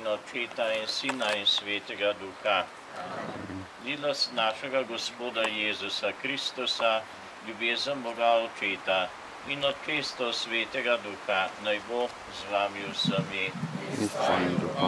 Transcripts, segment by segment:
in Očeta in Sina in Svetega Duha. Milost našega Gospoda Jezusa Kristusa, ljubezen Boga Očeta in občestvo Svetega Duha naj bo z vami vsemi. In s tvojim duhom.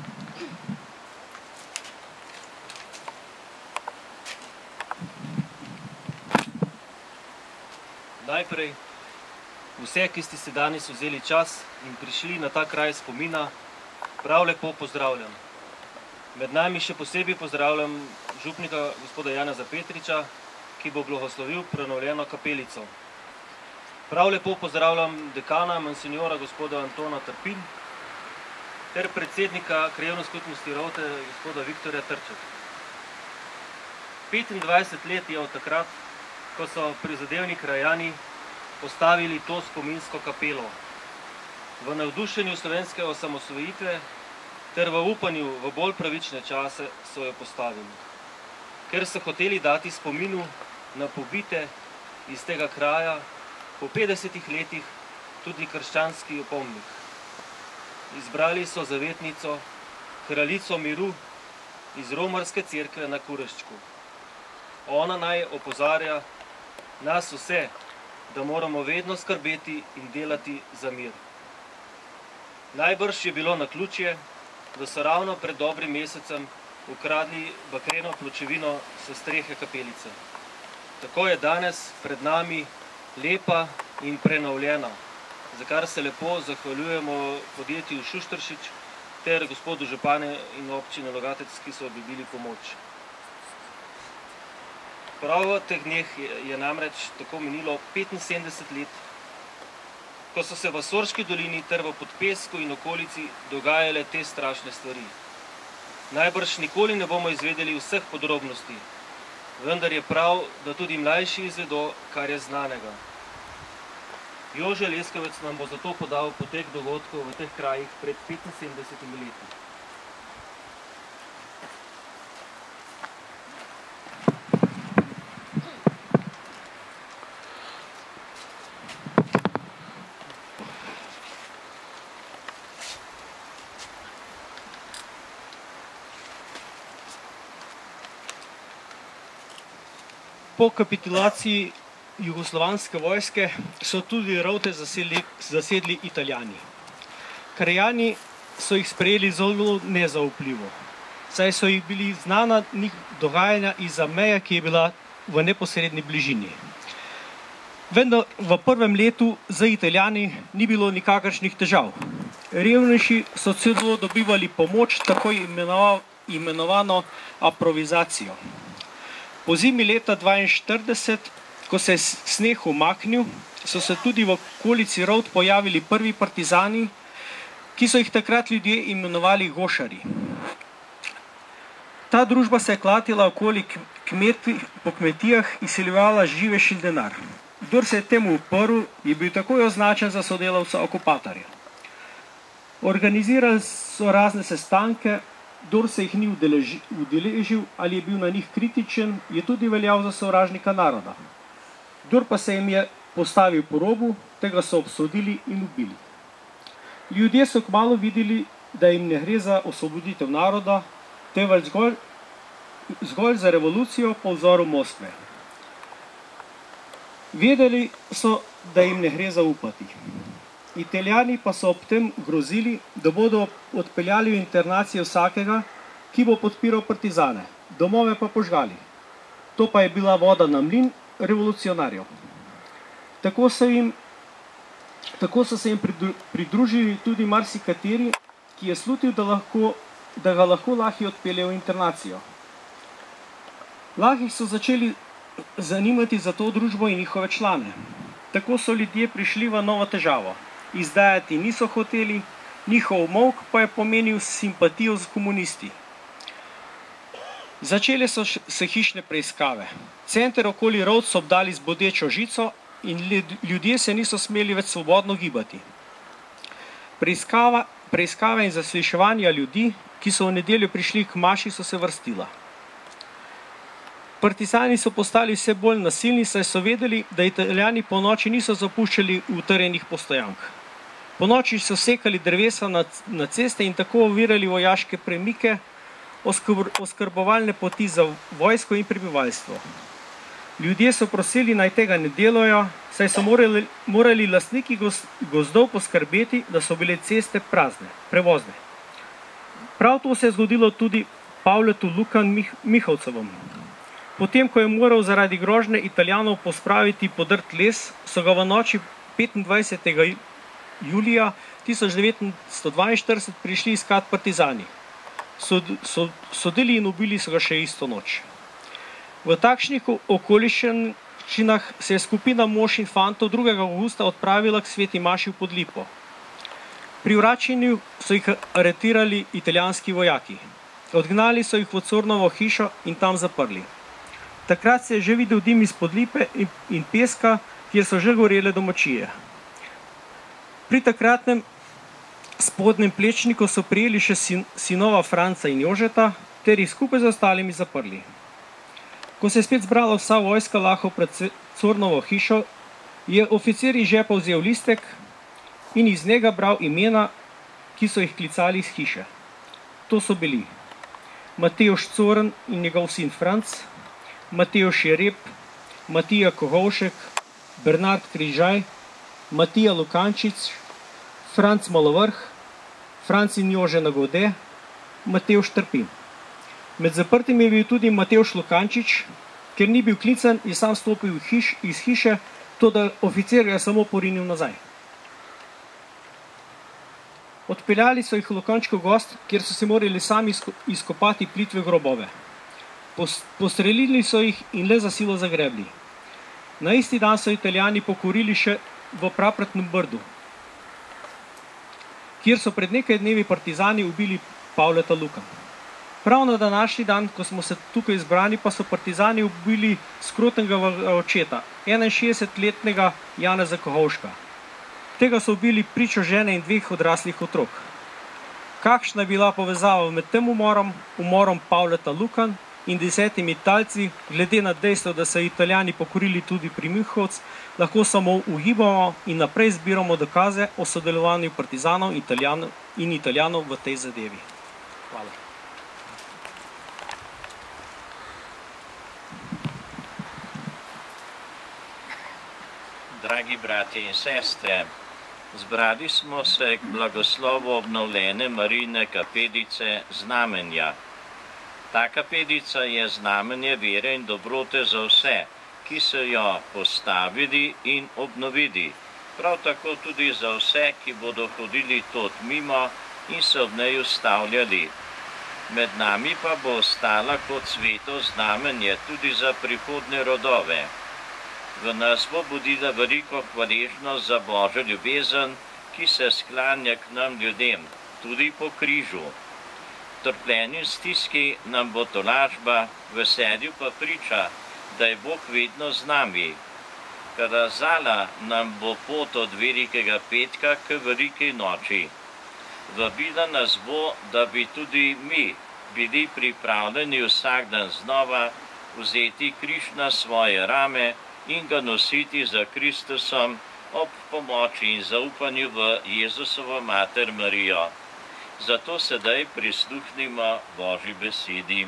Najprej, vse, ki ste se danes vzeli čas in prišli na ta kraj spomina, prav lepo pozdravljam. Med nami še posebej pozdravljam župnika gospoda Janeza Petriča, ki bo blagoslovil prenovljeno kapelico. Prav lepo pozdravljam dekana, monsignora gospoda Antona Trpin, ter predsednika krajevne skupnosti Rovte, gospoda Viktorja Trček. 25 let je od takrat, ko so prizadevni krajani postavili to spominsko kapelo. V navdušenju slovenske osamosvojitve ter v upanju v bolj pravične čase so jo postavili, ker so hoteli dati spominu na pobite iz tega kraja po 50 letih tudi krščanski opomnik. Izbrali so zavetnico, kraljico miru iz romarske cerkve na Kureščku. Ona naj opozarja nas vse, da moramo vedno skrbeti in delati za mir. Najbrž je bilo naključje, da so ravno pred dobrim mesecem ukradli bakreno pločevino s strehe kapelice. Tako je danes pred nami lepa in prenovljena, za kar se lepo zahvaljujemo podjetju Šušteršič ter gospodu župane in občine Logatec, ki so obljubili pomoč. Prav v teh dneh je namreč tako minilo 75 let, ko so se v Sorški dolini ter v Podpesku in okolici dogajale te strašne stvari. Najbrž nikoli ne bomo izvedeli vseh podrobnosti, vendar je prav, da tudi mlajši izvedo, kar je znanega. Jože Leskovec nam bo zato podal potek dogodkov v teh krajih pred 75 leti. Po kapitulaciji jugoslovanske vojske so tudi Rovte zasedli Italijani. Krajani so jih sprejeli zelo nezaupljivo, saj so jih bili znana dogajanja izza meje, ki je bila v neposredni bližini. Vendar v prvem letu za Italijani ni bilo nikakršnih težav. Revnejši so celo dobivali pomoč, tako imenovano aprovizacijo. Po zimi leta 1942, ko se je sneg umaknil, so se tudi v okolici Rovt pojavili prvi partizani, ki so jih takrat ljudje imenovali gošari. Ta družba se je klatila okoli po kmetijah in izsiljevala živež in denar. Kdor se je temu uprl, je bil takoj označen za sodelavca okupatorja. Organizirali so razne sestanke, kdor se jih ni udeležil ali je bil na njih kritičen, je tudi veljal za sovražnika naroda. Kdor pa se jim je postavil po robu, tega so obsodili in ubili. Ljudje so kmalu videli, da jim ne gre za osvoboditev naroda, temveč zgolj za revolucijo po vzoru Moskve. Vedeli so, da jim ne gre zaupati. Italijani pa so ob tem grozili, da bodo odpeljali v internacijo vsakega, ki bo podpiral partizane, domove pa požgali. To pa je bila voda na mlin revolucionarjev. Tako so se jim pridružili tudi marsikateri, ki je slutil, da ga lahko Lahi odpeljejo v internacijo. Lahi so začeli zanimati za to družbo in njihove člane. Tako so ljudje prišli v novo težavo. Izdajati niso hoteli, njihov molk pa je pomenil simpatijo z komunisti. Začele so se hišne preiskave. Center okoli Rovt so obdali z bodečo žico in ljudje se niso smeli več svobodno gibati. Preiskave in zasliševanja ljudi, ki so v nedeljo prišli k maši, so se vrstila. Partizani so postali vse bolj nasilni, saj so vedeli, da Italijani po noči niso zapuščali utrjenih postojank. Po noči so sekali drevesa na ceste in tako ovirali vojaške premike, oskrbovalne poti za vojsko in prebivalstvo. Ljudje so prosili, naj tega ne delajo, saj so morali lastniki gozdov poskrbeti, da so bile ceste prazne, prevozne. Prav to se je zgodilo tudi Pavletu Lukan Mihovcevem. Potem, ko je moral zaradi grožnje Italijanov pospraviti podrt les, so ga v noči 25. julija 1942 prišli iskat partizani. Sodili in ubili so ga še isto noč. V takšnih okoliščinah se je skupina mož in fantov 2. avgusta odpravila k sveti maši v Podlipo. Pri vračanju so jih aretirali italijanski vojaki. Odgnali so jih v Cornovo hišo in tam zaprli. Takrat se je že videl dim iz Podlipe in peska, kjer so že gorele domačije. Pri takratnem spodnjem Plečniku so prijeli še sinova Franca in Jožeta, ter jih skupaj z ostalimi zaprli. Ko se je spet zbrala vsa vojska lahko pred Cornovo hišo, je oficir iz žepa vzel listek in iz njega bral imena, ki so jih klicali iz hiše. To so bili Matejoš Corn in njegov sin Franc, Matejoš Jereb, Matija Kohovšek, Bernard Križaj, Matija Lukančič, Franc Malovrh, Franc in Jože Nagode, Matevž Trpin. Med zaprtimi je bil tudi Matevž Lukančič, ker ni bil klican in sam stopil iz hiše, toda oficir ga je samo porinil nazaj. Odpeljali so jih v Lukančkov gozd, kjer so si morali sami izkopati plitve grobove. Postrelili so jih in le za silo zagrebli. Na isti dan so Italijani pokorili še v Prapratnem Brdu, kjer so pred nekaj dnevi partizani ubili Pavleta Lukan. Prav na današnji dan, ko smo se tukaj zbrani, pa so partizani ubili skrotnega očeta, 61-letnega Janeza Kohovška. Tega so ubili pričo žene in 2 odraslih otrok. Kakšna je bila povezava med tem umorom Pavleta Lukan in 10 talci, glede na dejstvo, da so Italijani pokorili tudi pri Mihovcu, lahko samo ugibamo in naprej zbiramo dokaze o sodelovanju partizanov in Italijanov v tej zadevi. Hvala. Dragi bratje in sestre, zbrali smo se k blagoslovu obnovljene Marijine kapelice Znamenja. Ta kapelica je znamenje vere in dobrote za vse, ki so jo postavili in obnovili. Prav tako tudi za vse, ki bodo hodili tod mimo in se ob njej ustavljali. Med nami pa bo ostala kot sveto znamenje tudi za prihodne rodove. V nas bo budila veliko hvaležnost za Božjo ljubezen, ki se sklanja k nam ljudem, tudi po križu. Trpljenju in stiski nam bo tolažba, veselju pa priča, da je Bog vedno z nami. Kazala nam bo pot od Velikega petka k Veliki noči. Vabila nas bo, da bi tudi mi bili pripravljeni vsak dan znova vzeti križ na svoje rame in ga nositi za Kristusom ob pomoči in zaupanju v Jezusovo mater Marijo. Zato sedaj prisluhnimo Božji besedi.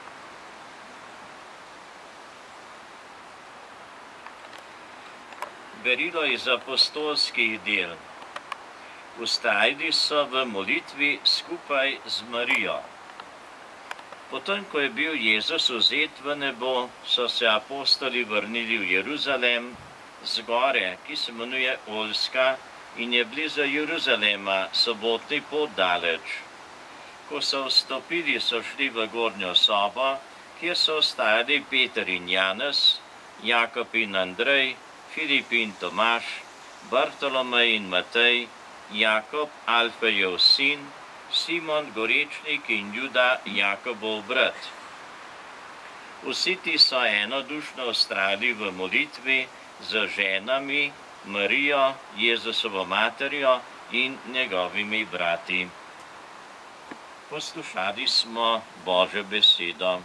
Berilo iz apostolskih del. Vztrajali so v molitvi skupaj z Marijo. Potem, ko je bil Jezus vzet v nebo, so se apostoli vrnili v Jeruzalem z gore, ki se imenuje Oljska in je blizu Jeruzalema, sobotni pot daleč. Ko so vstopili, so šli v gornjo sobo, kjer so ostajali Peter in Janez, Jakob in Andrej, Filip in Tomaž, Bartolomej in Matej, Jakob, Alfejev sin, Simon Gorečnik in Juda, Jakobov brat. Vsi ti so enodušno vztrajali v molitvi z ženami, Marijo, Jezusovo materjo in njegovimi brati. Poslušali smo Božjo besedo.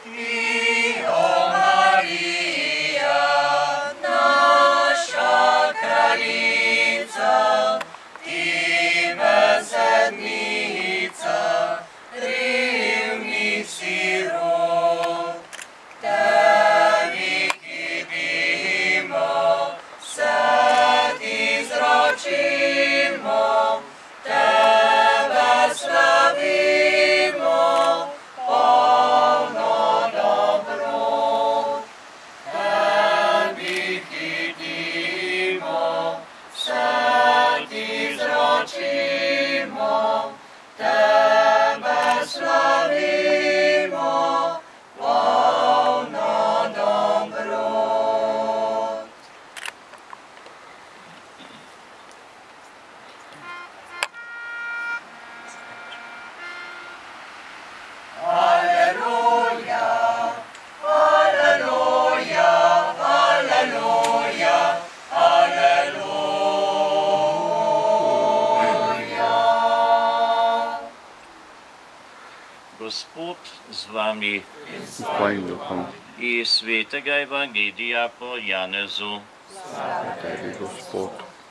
Gospod z vami s tvojim duhom. iz svetega evangelija po Janezu. Tebi, Gospod.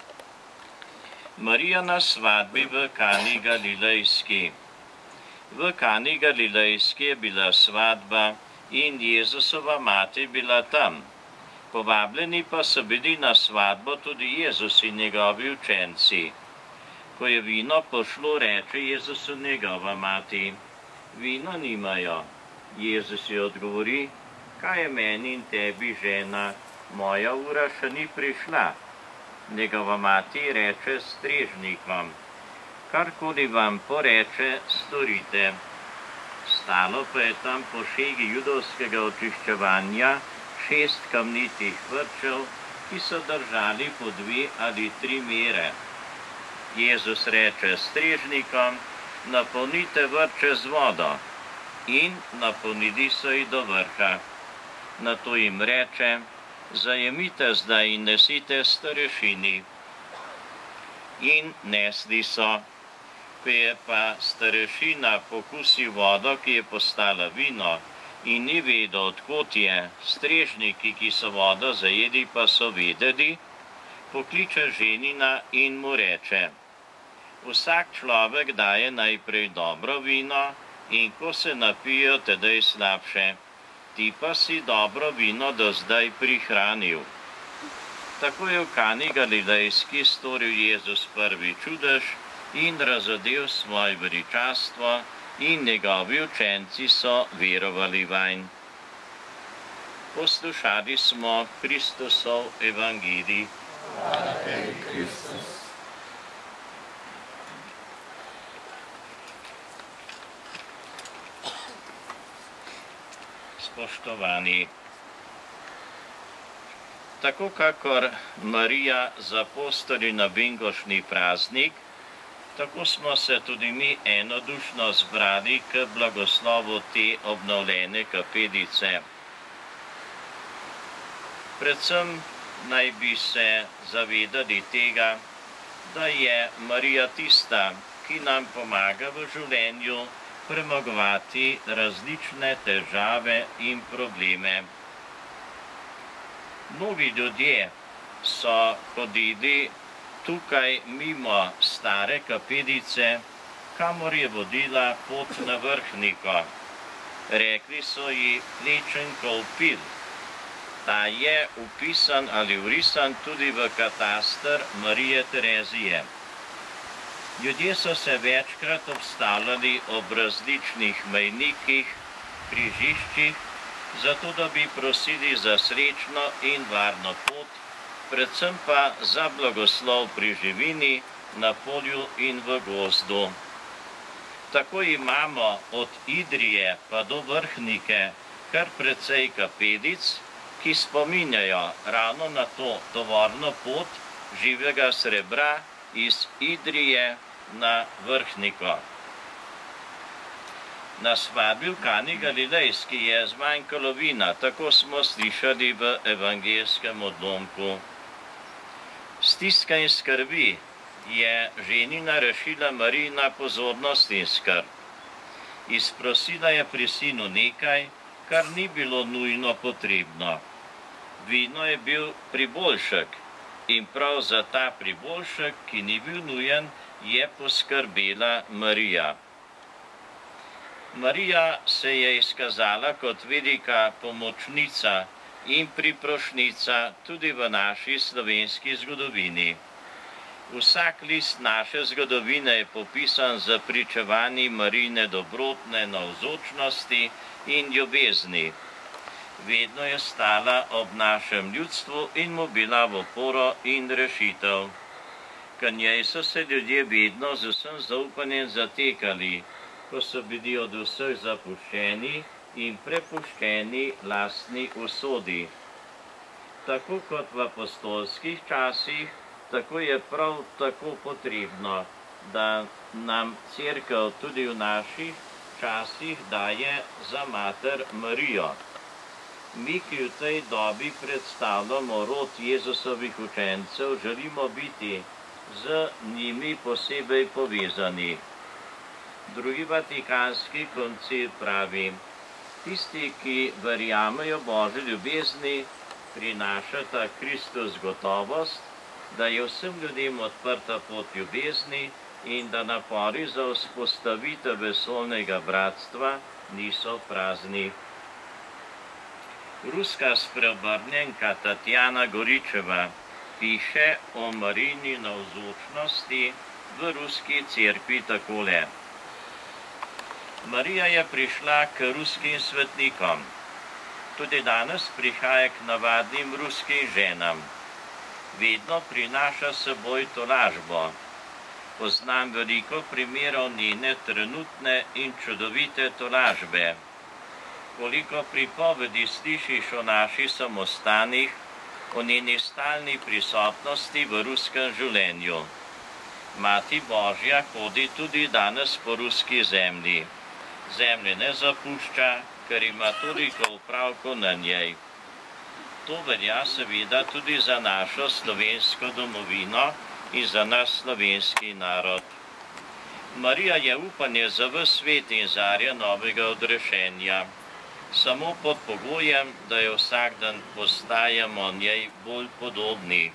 Marija na svadbi v Kani Galilejski. V Kani Galilejski je bila svadba in Jezusova mati bila tam. Povabljeni pa so bili na svadbo tudi Jezus in njegovi učenci. Ko je vino pošlo, reče Jezusu njegova mati: vina nimajo. Jezus ji odgovori: kaj je meni in tebi, žena, moja ura še ni prišla. Njegova mati reče strežnikom: karkoli vam poreče, storite. Stalo pa je tam po šegi judovskega očiščevanja 6 kamnitih vrčev, ki so držali po 2 ali 3 mere. Jezus reče strežnikom: napolnite vrče z vodo. In napolnili so jih do vrha. Nato jim reče: zajemite zdaj in nesite starešini. In nesli so. Ko je pa starešina pokusil vodo, ki je postala vino, in ni vedel, odkot je, strežniki, ki so vodo zajeli, pa so vedeli, pokliče ženina in mu reče: vsak človek daje najprej dobro vino, in ko se napijo, tedaj slabše. Ti pa si dobro vino do zdaj prihranil. Tako je v Kani Galilejski storil Jezus prvi čudež in razodel svoje veličastvo, in njegovi učenci so verovali vanj. Poslušali smo Kristusov evangelij. Hvala tebi, Kristus. Spoštovani, tako kakor Marija z apostoli na bingošni praznik, tako smo se tudi mi enodušno zbrali k blagoslovu te obnovljene kapelice. Predvsem naj bi se zavedali tega, da je Marija tista, ki nam pomaga v življenju premagovati različne težave in probleme. Mnogi ljudje so hodili tukaj mimo stare kapelice, kamor je vodila pot na Vrhniko. Rekli so ji Plečenkov pil. Ta je upisan ali vrisan tudi v kataster Marije Terezije. Ljudje so se večkrat obstavljali ob različnih mejnikih, križiščih, zato da bi prosili za srečno in varno pot, predvsem pa za blagoslov pri živini, na polju in v gozdu. Tako imamo od Idrije pa do Vrhnike kar precej kapelic, ki spominjajo ravno na to tovorno pot živega srebra iz Idrije na Vrhniko. Na svadbi v Kani Galilejski je zmanjkalo vina, tako smo slišali v evangelskem odlomku. Stiska in skrbi je ženina rešila Marijina pozornost in skrb. Izprosila je pri sinu nekaj, kar ni bilo nujno potrebno. Vidno je bil priboljšek in prav za ta priboljšek, ki ni bil nujen, je poskrbela Marija. Marija se je izkazala kot velika pomočnica in priprošnica tudi v naši slovenski zgodovini. Vsak list naše zgodovine je popisan z pričevanji Marijine dobrotne navzočnosti in ljubezni. Vedno je stala ob našem ljudstvu in mu bila v oporo in rešitev. K njej so se ljudje vedno z vsem zaupanjem zatekali, ko so bili od vseh zapuščeni in prepuščeni lastni usodi. Tako kot v apostolskih časih, tako je prav tako potrebno, da nam Cerkev tudi v naših časih daje za mater Marijo. Mi, ki v tej dobi predstavljamo rod Jezusovih učencev, želimo biti z njimi posebej povezani. Drugi vatikanski koncil pravi: tisti, ki verjamejo Božji ljubezni, prinašata Kristus gotovost, da je vsem ljudem odprta pot ljubezni in da napori za vzpostavitev vesoljnega bratstva niso prazni. Ruska spreobrnjenka Tatjana Goričeva piše o Marijini navzočnosti v ruski cerkvi takole. Marija je prišla k ruskim svetnikom. Tudi danes prihaja k navadnim ruskim ženam. Vedno prinaša s seboj tolažbo. Poznam veliko primerov njene trenutne in čudovite tolažbe. Koliko pripovedi slišiš o naših samostanih, o njeni stalni prisotnosti v ruskem življenju. Mati Božja hodi tudi danes po ruski zemlji. Zemlje ne zapušča, ker ima toliko opravkov na njej. To velja seveda tudi za našo slovensko domovino in za naš slovenski narod. Marija je upanje za ves svet in zarja novega odrešenja. Samo pod pogojem, da jo vsak dan postajamo njej bolj podobni.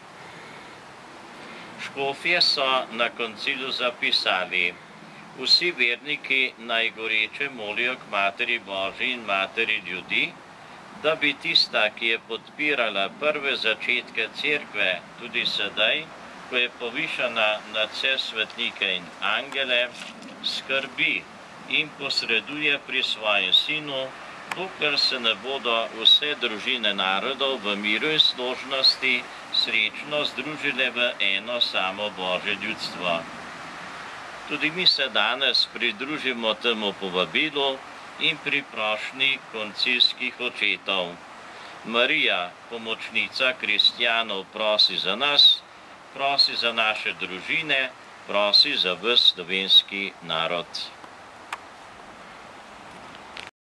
Škofje so na koncilu zapisali: vsi verniki naj goreče molijo k Materi Božji in Materi ljudi, da bi tista, ki je podpirala prve začetke cerkve, tudi sedaj, ko je povišana nad vse svetnike in angele, skrbi in posreduje pri svojem sinu, dokler se ne bodo vse družine narodov v miru in složnosti srečno združile v eno samo Božje ljudstvo. Tudi mi se danes pridružimo temu povabilu in pri prošnji koncilskih očetov. Marija, pomočnica kristjanov, prosi za nas, prosi za naše družine, prosi za ves slovenski narod.